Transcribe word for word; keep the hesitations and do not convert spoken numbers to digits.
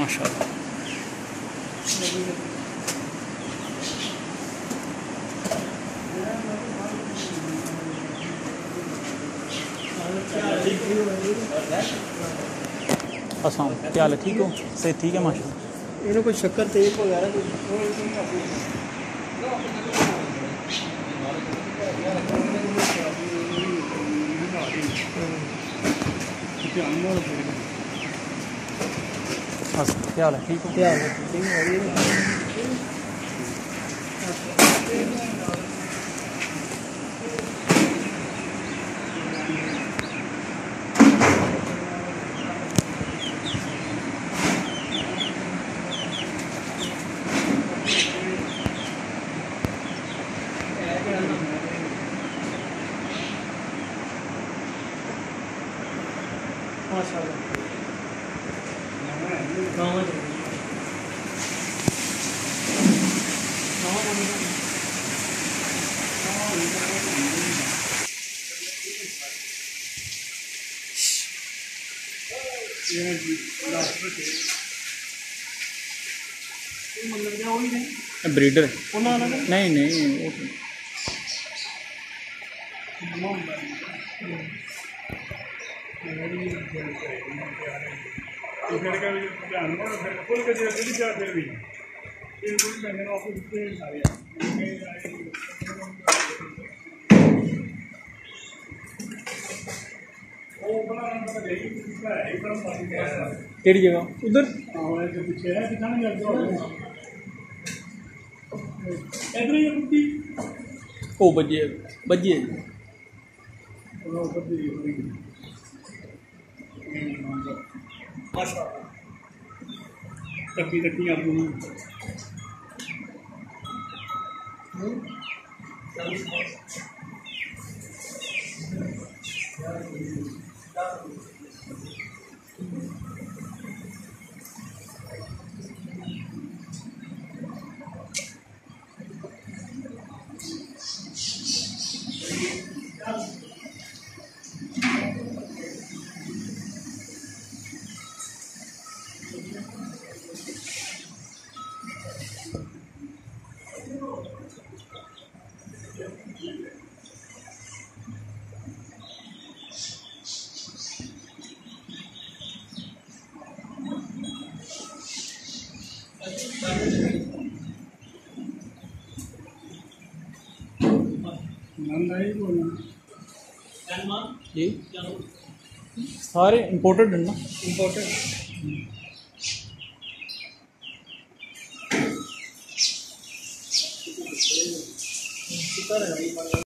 माशाल्लाह। अस्सलाम, क्या हाल है? ठीक हो? सही, ठीक है माशाल्लाह। इन्हें कोई शक्कर तेल वगैरह कुछ क्या हाल है? ठीक हो? क्या है? ठीक है। माशाल्लाह। ब्रीडर नहीं नहीं वो केड़ी जगह उधर ओ बजे बजे तकी तकी आप जी सारे इम्पोर्टेड है ना? इम्पोर्टेड